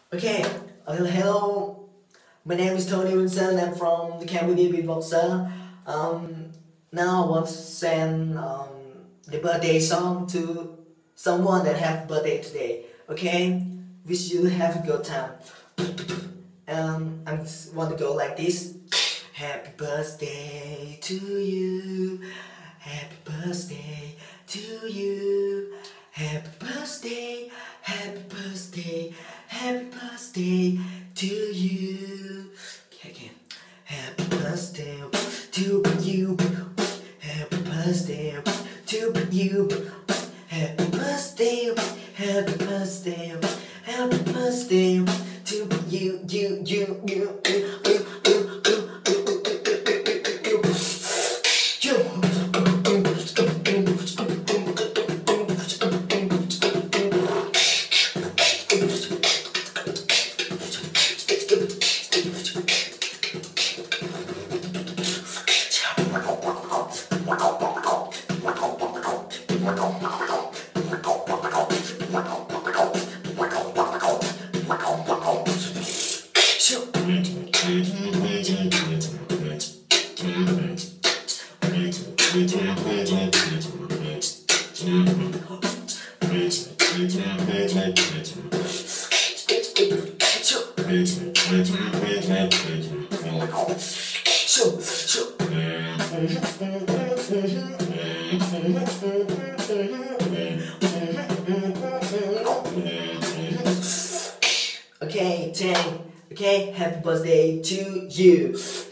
Okay, hello. My name is Tony Vincent. I'm from the Cambodia beatboxer. Now I want to send the birthday song to someone that have birthday today. Okay, wish you have a good time. I want to go like this. Happy birthday to you. Happy birthday to you. Happy birthday, happy birthday, happy birthday to you. Okay, again. Happy birthday to you. Happy birthday to you. Happy birthday, happy birthday, happy birthday to Okay, 10. Okay, happy birthday to you.